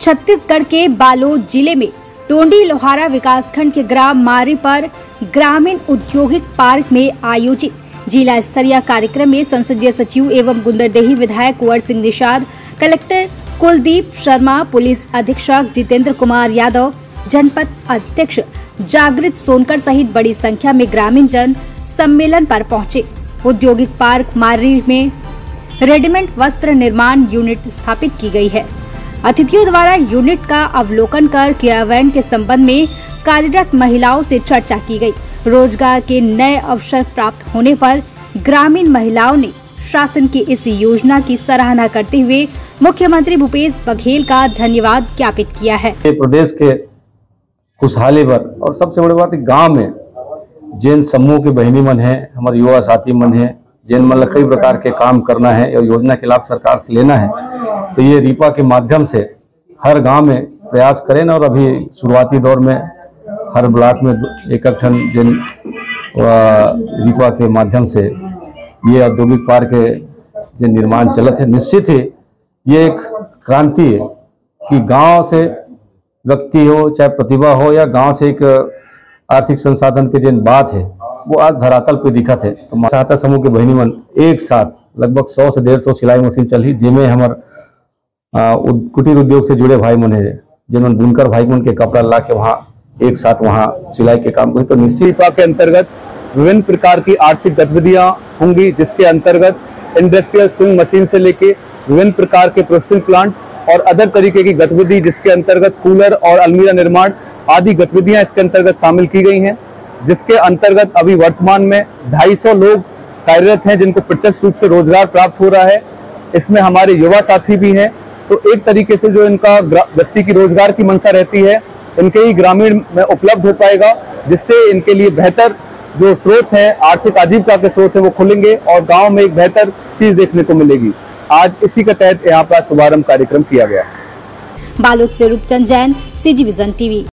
छत्तीसगढ़ के बालोद जिले में टोंडी लोहारा विकासखंड के ग्राम मारी पर ग्रामीण औद्योगिक पार्क में आयोजित जिला स्तरीय कार्यक्रम में संसदीय सचिव एवं गुंदरदेही विधायक कुंवर सिंह निषाद, कलेक्टर कुलदीप शर्मा, पुलिस अधीक्षक जितेंद्र कुमार यादव, जनपद अध्यक्ष जागृत सोनकर सहित बड़ी संख्या में ग्रामीण जन सम्मेलन पर पहुंचे। औद्योगिक पार्क मारी में रेडीमेड वस्त्र निर्माण यूनिट स्थापित की गई है। अतिथियों द्वारा यूनिट का अवलोकन कर क्रियान्वयन के संबंध में कार्यरत महिलाओं से चर्चा की गई। रोजगार के नए अवसर प्राप्त होने पर ग्रामीण महिलाओं ने शासन की इस योजना की सराहना करते हुए मुख्यमंत्री भूपेश बघेल का धन्यवाद ज्ञापित किया है। प्रदेश के खुशहाली पर और सबसे बड़ी बात गांव में जैन समूह के बहनी मन है, हमारे युवा साथी मन है, जैन मन कई प्रकार के काम करना है और योजना के लाभ सरकार से लेना है, तो ये रीपा के माध्यम से हर गांव में प्रयास करें और अभी शुरुआती दौर में हर ब्लॉक में एक टन जैन रीपा के माध्यम से ये औद्योगिक पार्क के जो निर्माण चलत है। निश्चित ही ये एक क्रांति है कि गांव से व्यक्ति हो चाहे प्रतिभा हो या गांव से एक आर्थिक संसाधन के जिन बात है वो आज धरातल पे दिखत है। तो सहायता समूह के बहनी मन एक साथ लगभग 100 से 150 सिलाई मशीन चली, जिनमें हमार कुटीर उद्योग से जुड़े भाई मन है, जिन्होंने बुनकर भाई मन के कपड़ा ला के वहाँ एक साथ वहाँ सिलाई के काम करें। तो निश्चित के अंतर्गत विभिन्न प्रकार की आर्थिक गतिविधियां होंगी, जिसके अंतर्गत इंडस्ट्रियल स्विंग मशीन से लेके विभिन्न प्रकार के प्रोसेसिंग प्लांट और अदर तरीके की गतिविधि, जिसके अंतर्गत कूलर और अलमीरा निर्माण आदि गतिविधियां इसके अंतर्गत शामिल की गई हैं। जिसके अंतर्गत अभी वर्तमान में 250 लोग कार्यरत हैं, जिनको प्रत्यक्ष रूप से रोजगार प्राप्त हो रहा है। इसमें हमारे युवा साथी भी हैं। तो एक तरीके से जो इनका व्यक्ति की रोजगार की मंशा रहती है, इनके ही ग्रामीण में उपलब्ध हो पाएगा, जिससे इनके लिए बेहतर जो स्रोत है, आर्थिक आजीविका के स्रोत है, वो खुलेंगे और गांव में एक बेहतर चीज देखने को मिलेगी। आज इसी के तहत यहाँ पर शुभारंभ कार्यक्रम किया गया। बालोद से Roopchand Jain, CG vision TV।